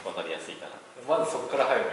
分かりやすいかな。 まずそこから入る。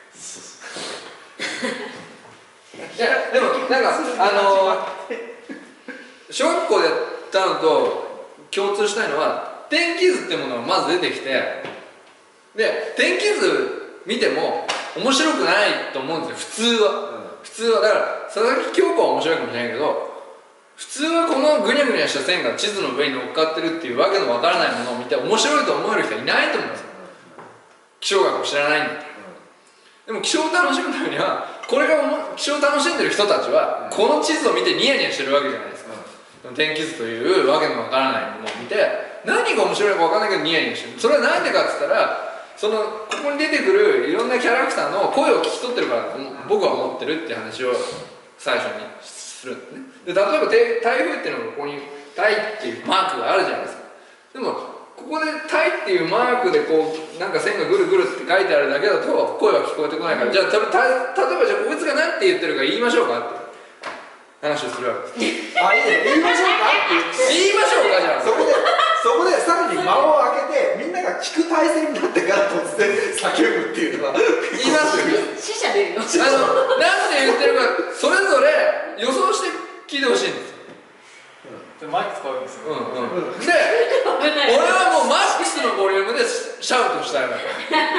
いやでもなんか小学校でやったのと共通したいのは、天気図ってものがまず出てきて、で天気図見ても面白くないと思うんですよ、普通は。だから佐々木恭子は面白いかもしれないけど、普通はこのグニャグニャした線が地図の上に乗っかってるっていうわけのわからないものを見て面白いと思える人はいないと思うんですよ、気象学を知らないんだったら。でも気象を楽しむためには、これが気象を楽しんでる人たちはこの地図を見てニヤニヤしてるわけじゃないですか。天気図というわけのわからないものを見て、何が面白いのかわかんないけどニヤニヤしてる。それは何でかっつったら、ここに出てくるいろんなキャラクターの声を聞き取ってるからと僕は思ってるっていう話を最初にするんですね。で例えば台風っていうのがここに「台」っていうマークがあるじゃないですか。でもここで「台」っていうマークでこうなんか線がぐるぐるって書いてあるだけだと声は聞こえてこないから、じゃあ例えばじゃあこいつが何て言ってるか言いましょうかって話をするわけです。 あ、いいね、言いましょうかって言いましょうかじゃあそこでさらに間を空けてみんなが聞く体制になってから突然叫ぶっていうのは言いますよね。 死者出るよ。 何て言ってるかそれぞれ予想して聞いてほしいんですよ。 マイク使うんですよ。 で、俺はもうマックスのボリュームでシャウトしたいわけ。イエイイエイイエイイエイ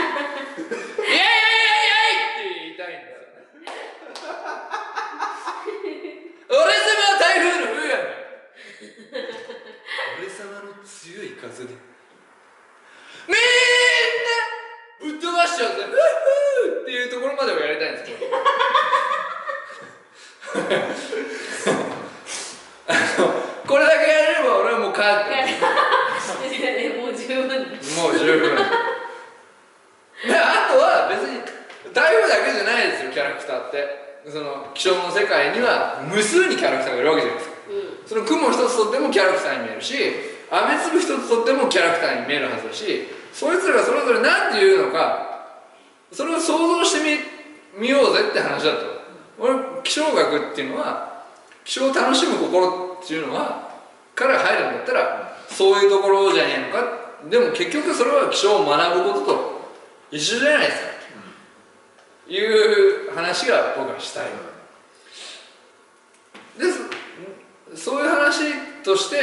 って言いたいんですよね。俺様は台風の冬やねん。俺様の強い風でみんなぶっ飛ばしちゃうぜ、フーフーっていうところまでをやりたいんですけどこれだけやれば俺はもう帰ってもう十分。 もう十分で、あとは別に台風だけじゃないですよ、キャラクターって。その気象の世界には無数にキャラクターがいるわけじゃないですか。その雲一つとってもキャラクターに見えるし、雨粒一つとってもキャラクターに見えるはずだし、そいつらがそれぞれ何て言うのか、それを想像してみようぜって話だと。俺気象学っていうのは、気象を楽しむ心っていうのはから入るんだったらそういうところじゃねえのか。でも結局それは気象を学ぶことと一緒じゃないですかという話が僕はしたい。でそういう話として、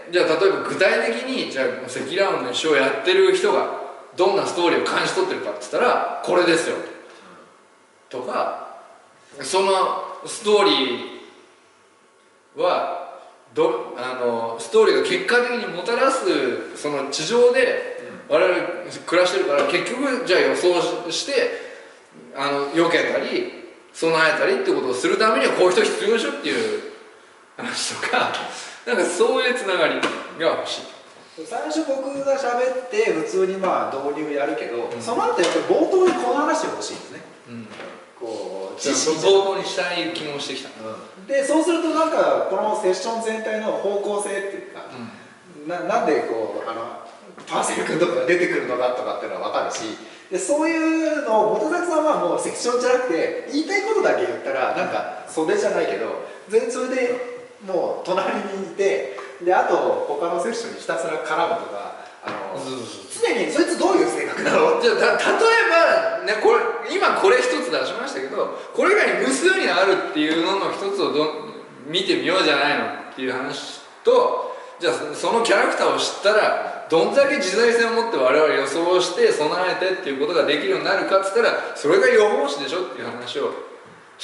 じゃあ例えば具体的にじゃあ積乱雲の一生をやってる人がどんなストーリーを感じ取ってるかって言ったらこれですよとか、そのストーリーはストーリーが結果的にもたらすその地上で我々暮らしてるから、結局じゃあ予想して避けたり備えたりってことをするためにはこういう人必要でしょっていう話とか、なんかそういうつながりが欲しい。 最初僕が喋って普通にまあ導入やるけど、その後やっぱり冒頭にこの話が欲しいんですね。こう冒頭にしたい気もしてきた。 でそうするとなんかこのセッション全体の方向性っていうか、なんでこうパーセル君とかが出てくるのかとかっていうのは分かるし、でそういうのを本崎さんはもうセクションじゃなくて言いたいことだけ言ったらなんか袖じゃないけど全然それでもう隣にいて、であと他のセクションにひたすら絡むとか、常にそいつどういう性格なの。 じゃあ例えばね、今これ一つ出しましたけど、これ以外に無数にあるっていうのの一つを見てみようじゃないのっていう話と、じゃあそのキャラクターを知ったらどんだけ自在性を持って我々予想して備えてっていうことができるようになるかっつったら、それが予報士でしょっていう話をして、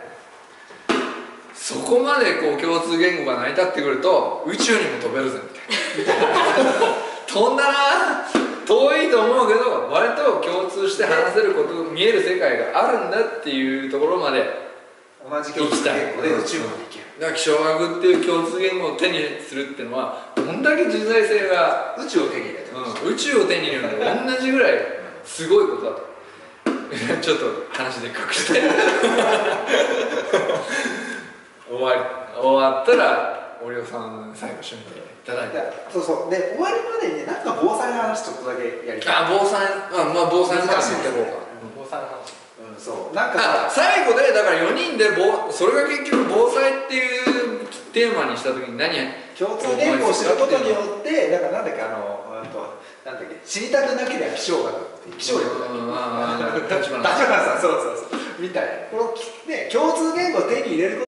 そこまでこう共通言語が成り立ってくると宇宙にも飛べるぜみたいな飛んだな、遠いと思うけど割と共通して話せること、見える世界があるんだっていうところまで同じ共通言語で宇宙まで行ける。 だから気象学っていう共通言語を手にするっていうのはどんだけ自在性が宇宙を手に入れてます、 宇宙を手に入れるのと同じぐらいすごいことだとちょっと話でっかくして終わったら折尾さん最後締めていただいて、 そうそうで終わるまでになんか防災の話ちょっとだけやりたい。 防災、まあ防災の話難しい言ってこうか。 防災の話、そうなんか最後でだから4人でそれが結局防災っていうテーマにした時に何共通言語を知ることによって、だからなんだっけなんだっけ知りたくなければ気象学っていう気象力だ立花さんそうみたいなこの、ね、共通言語を手に入れること